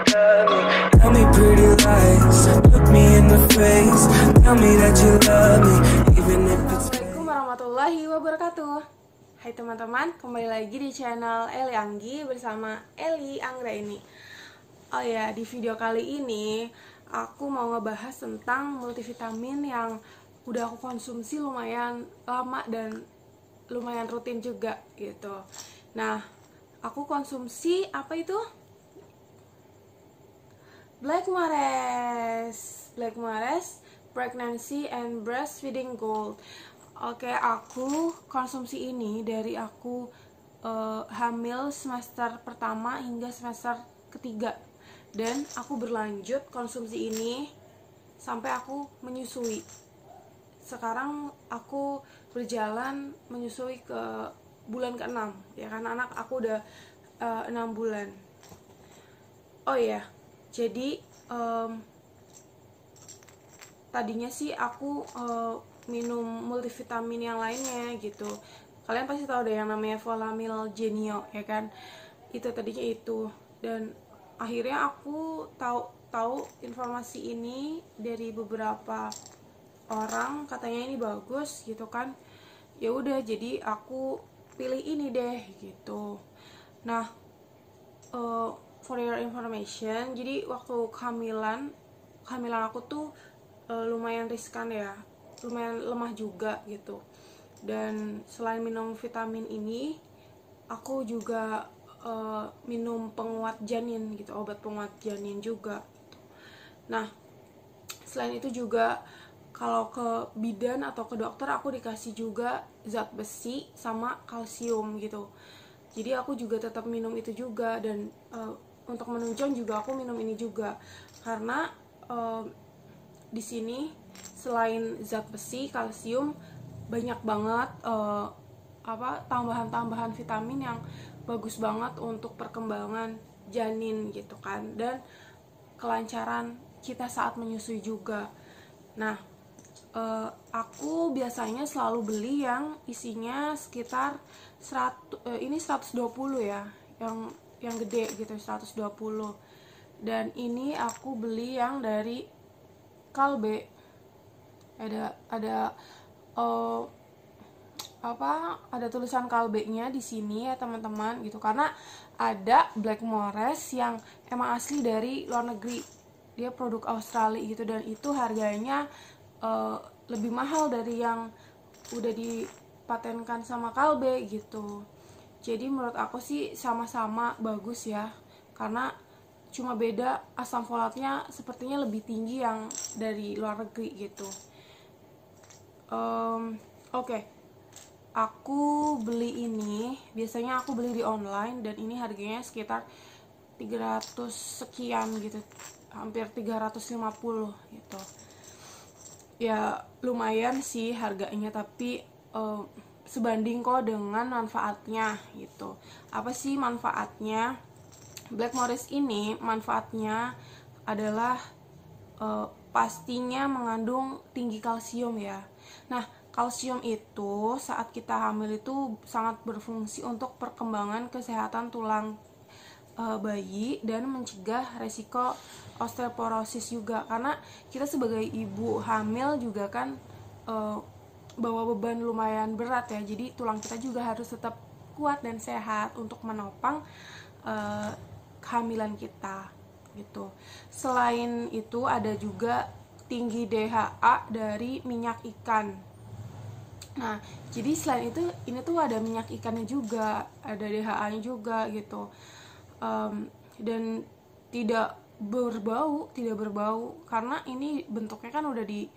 love me. Tell me pretty lies, look me in the face. Tell me that you love me, even if it's. Assalamualaikum warahmatullahi wabarakatuh. Hai teman-teman, kembali lagi di channel Eli Anggi bersama Eli Anggra ini. Oh ya, di video kali ini aku mau ngebahas tentang multivitamin yang udah aku konsumsi lumayan lama dan lumayan rutin juga gitu. Nah, aku konsumsi apa itu? Blackmares Pregnancy and Breastfeeding Gold. Oke, aku konsumsi ini dari aku hamil semester pertama hingga semester ketiga, dan aku berlanjut konsumsi ini sampai aku menyusui. Sekarang aku berjalan menyusui ke bulan ke-6 ya, karena anak aku udah 6 bulan. Oh iya, jadi tadinya sih aku minum multivitamin yang lainnya gitu. Kalian pasti tahu deh yang namanya Volamil Genio ya kan, itu tadinya itu. Dan akhirnya aku tahu informasi ini dari beberapa orang, katanya ini bagus gitu kan. Ya udah, jadi aku pilih ini deh gitu. Nah, for your information, jadi waktu kehamilan aku tuh lumayan riskan ya, lumayan lemah juga gitu. Dan selain minum vitamin ini, aku juga minum penguat janin gitu, obat penguat janin juga gitu. Nah, selain itu juga kalau ke bidan atau ke dokter aku dikasih juga zat besi sama kalsium gitu. Jadi aku juga tetap minum itu juga. Dan untuk menunjang juga aku minum ini juga, karena di sini selain zat besi, kalsium, banyak banget tambahan-tambahan vitamin yang bagus banget untuk perkembangan janin gitu kan, dan kelancaran kita saat menyusui juga. Nah, aku biasanya selalu beli yang isinya sekitar 120 ya, yang gede gitu, 120. Dan ini aku beli yang dari Kalbe. Ada tulisan Kalbe-nya di sini ya teman-teman gitu, karena ada Blackmares yang emang asli dari luar negeri, dia produk Australia gitu, dan itu harganya lebih mahal dari yang udah dipatenkan sama Kalbe gitu. Jadi menurut aku sih sama-sama bagus ya, karena cuma beda asam folatnya sepertinya lebih tinggi yang dari luar negeri gitu. Oke. Aku beli ini, biasanya aku beli di online, dan ini harganya sekitar 300 sekian gitu, hampir 350 gitu. Ya lumayan sih harganya, tapi sebanding kok dengan manfaatnya gitu. Apa sih manfaatnya? Blackmares ini manfaatnya adalah pastinya mengandung tinggi kalsium ya. Nah, kalsium itu saat kita hamil itu sangat berfungsi untuk perkembangan kesehatan tulang bayi dan mencegah resiko osteoporosis juga, karena kita sebagai ibu hamil juga kan bawa beban lumayan berat ya, jadi tulang kita juga harus tetap kuat dan sehat untuk menopang kehamilan kita gitu. Selain itu ada juga tinggi DHA dari minyak ikan. Nah, jadi selain itu ini tuh ada minyak ikannya juga, ada DHA-nya juga gitu. Dan tidak berbau karena ini bentuknya kan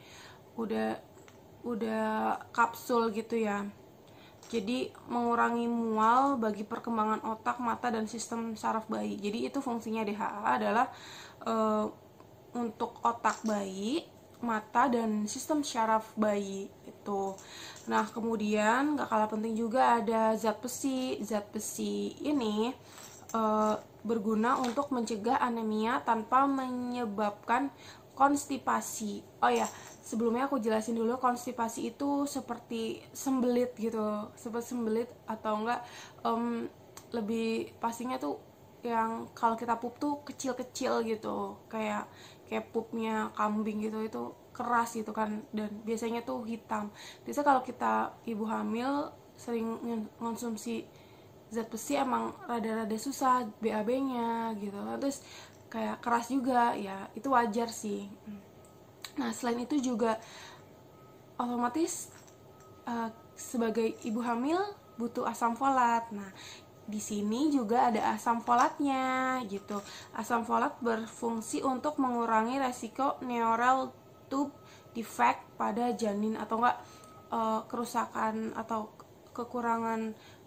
udah kapsul gitu ya. Jadi mengurangi mual bagi perkembangan otak, mata, dan sistem saraf bayi. Jadi itu fungsinya DHA adalah untuk otak bayi, mata, dan sistem saraf bayi itu. Nah, kemudian gak kalah penting juga ada zat besi. Zat besi ini berguna untuk mencegah anemia tanpa menyebabkan konstipasi. Oh ya, sebelumnya aku jelasin dulu, konstipasi itu seperti sembelit gitu, seperti sembelit atau enggak lebih pastinya tuh yang kalau kita pup tuh kecil-kecil gitu, kayak pupnya kambing gitu, itu keras gitu kan, dan biasanya tuh hitam. Biasa kalau kita ibu hamil sering konsumsi zat besi emang rada-rada susah BAB-nya gitu, terus kayak keras juga ya, itu wajar sih. Nah selain itu juga otomatis sebagai ibu hamil butuh asam folat. Nah di sini juga ada asam folatnya gitu. Asam folat berfungsi untuk mengurangi resiko neural tube defect pada janin, atau enggak kerusakan atau kekurangan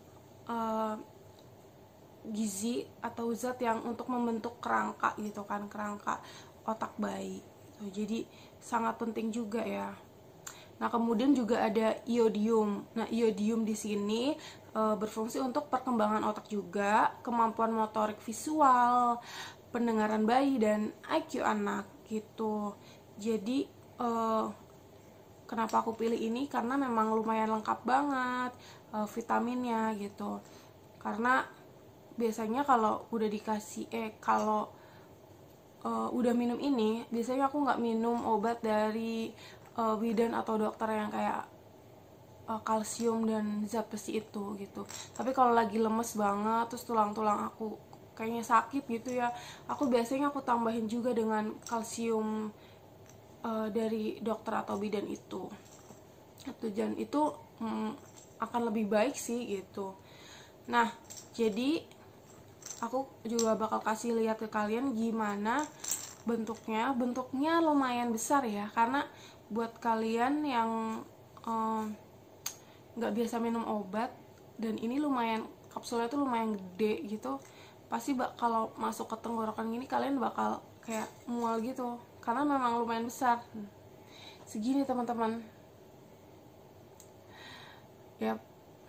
gizi atau zat yang untuk membentuk kerangka gitu kan, kerangka otak bayi gitu. Jadi sangat penting juga ya. Nah, kemudian juga ada iodium. Nah, iodium di sini berfungsi untuk perkembangan otak juga, kemampuan motorik visual, pendengaran bayi, dan IQ anak gitu. Jadi kenapa aku pilih ini? Karena memang lumayan lengkap banget vitaminnya gitu. Karena biasanya kalau udah dikasih kalau udah minum ini, biasanya aku nggak minum obat dari bidan atau dokter yang kayak kalsium dan zat besi itu gitu. Tapi kalau lagi lemes banget, terus tulang-tulang aku kayaknya sakit gitu ya, aku biasanya aku tambahin juga dengan kalsium dari dokter atau bidan itu. Dan itu akan lebih baik sih gitu. Nah, jadi aku juga bakal kasih lihat ke kalian gimana bentuknya lumayan besar ya, karena buat kalian yang nggak biasa minum obat, dan ini lumayan, kapsulnya tuh lumayan gede gitu, pasti kalau masuk ke tenggorokan gini kalian bakal kayak mual gitu, karena memang lumayan besar. Segini teman-teman. Yap.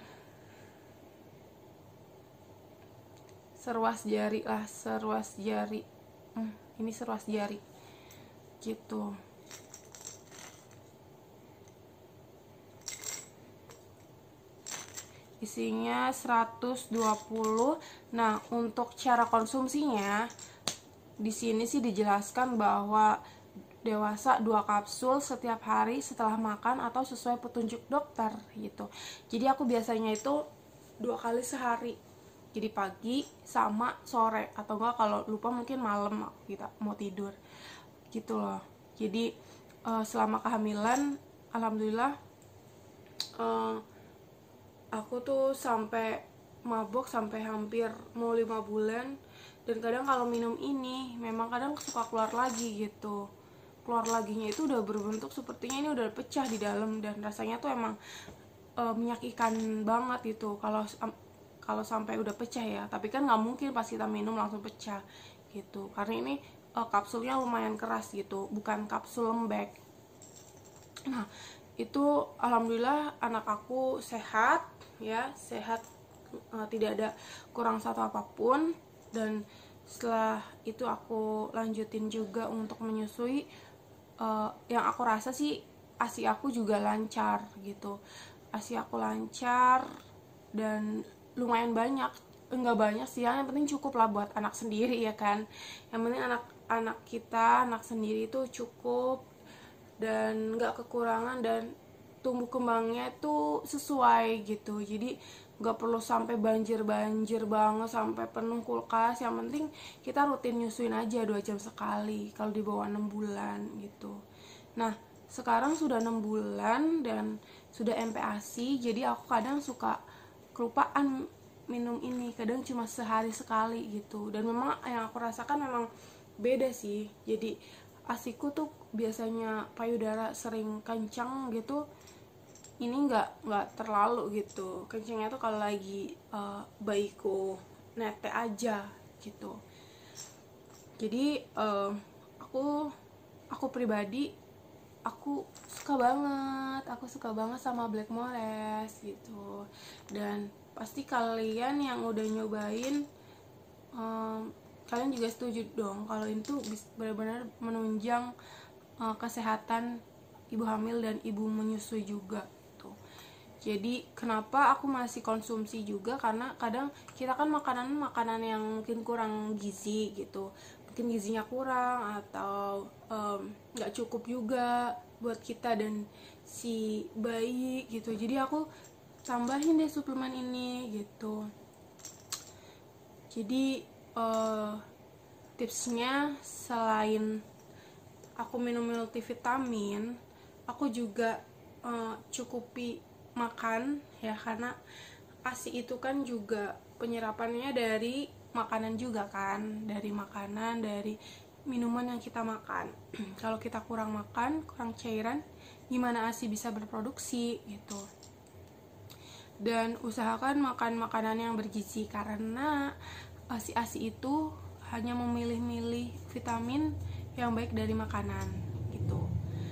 Seruas jari lah, seruas jari. Ini seruas jari gitu. Isinya 120. Nah, untuk cara konsumsinya di sini sih dijelaskan bahwa dewasa 2 kapsul setiap hari setelah makan atau sesuai petunjuk dokter gitu. Jadi aku biasanya itu 2 kali sehari. Jadi pagi sama sore, atau enggak kalau lupa mungkin malam kita mau tidur gitu loh. Jadi selama kehamilan alhamdulillah aku tuh sampai mabok sampai hampir mau 5 bulan. Dan kadang kalau minum ini memang kadang suka keluar lagi gitu. Keluar laginya itu udah berbentuk sepertinya ini udah pecah di dalam, dan rasanya tuh emang menyakitkan banget gitu kalau sampai udah pecah ya. Tapi kan nggak mungkin pas kita minum langsung pecah gitu, karena ini kapsulnya lumayan keras gitu, bukan kapsul lembek. Nah itu alhamdulillah anak aku sehat ya, sehat, tidak ada kurang satu apapun. Dan setelah itu aku lanjutin juga untuk menyusui. Yang aku rasa sih ASI aku juga lancar gitu, ASI aku lancar dan lumayan banyak, enggak banyak sih, yang penting cukup lah buat anak sendiri ya kan. Yang penting anak kita, anak sendiri itu cukup dan nggak kekurangan, dan tumbuh kembangnya itu sesuai gitu. Jadi nggak perlu sampai banjir banget sampai penuh kulkas. Yang penting kita rutin nyusuin aja 2 jam sekali kalau di bawah 6 bulan gitu. Nah sekarang sudah 6 bulan dan sudah MPASI, jadi aku kadang suka kelupaan minum ini, kadang cuma sehari sekali gitu. Dan memang yang aku rasakan memang beda sih. Jadi asiku tuh biasanya payudara sering kencang gitu, ini nggak terlalu gitu kencangnya tuh kalau lagi bayiku nete aja gitu. Jadi aku pribadi aku suka banget sama Blackmores gitu. Dan pasti kalian yang udah nyobain kalian juga setuju dong kalau itu benar-benar menunjang kesehatan ibu hamil dan ibu menyusui juga tuh. Jadi kenapa aku masih konsumsi juga, karena kadang kita kan makanan yang mungkin kurang gizi gitu, mungkin gizinya kurang atau nggak cukup juga buat kita dan si bayi gitu. Jadi aku tambahin deh suplemen ini gitu. Jadi tipsnya, selain aku minum multivitamin, aku juga cukupi makan ya, karena ASI itu kan juga penyerapannya dari makanan juga kan, dari makanan, dari minuman yang kita makan. Kalau kita kurang makan, kurang cairan, gimana ASI bisa berproduksi gitu. Dan usahakan makan makanan yang bergizi, karena ASI itu hanya memilih-milih vitamin yang baik dari makanan gitu.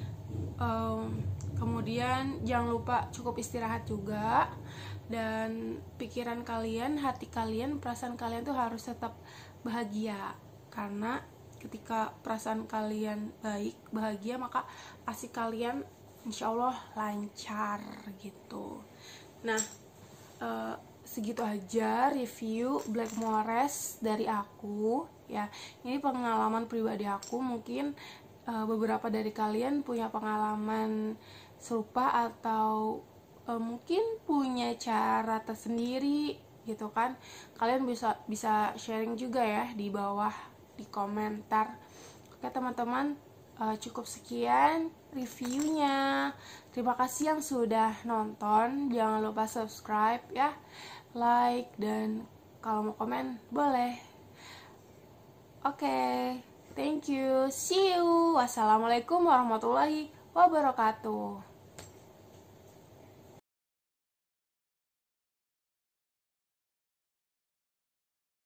Kemudian jangan lupa cukup istirahat juga, dan pikiran kalian, hati kalian, perasaan kalian tuh harus tetap bahagia, karena ketika perasaan kalian baik, bahagia, maka ASI kalian insya Allah lancar gitu. Nah, segitu aja review Blackmores dari aku ya. Ini pengalaman pribadi aku, mungkin beberapa dari kalian punya pengalaman serupa atau mungkin punya cara tersendiri gitu kan. Kalian bisa sharing juga ya di bawah di komentar. Oke teman-teman, cukup sekian reviewnya. Terima kasih yang sudah nonton. Jangan lupa subscribe ya, like, dan kalau mau komen boleh. Oke, thank you, see you. Wassalamualaikum warahmatullahi wabarakatuh.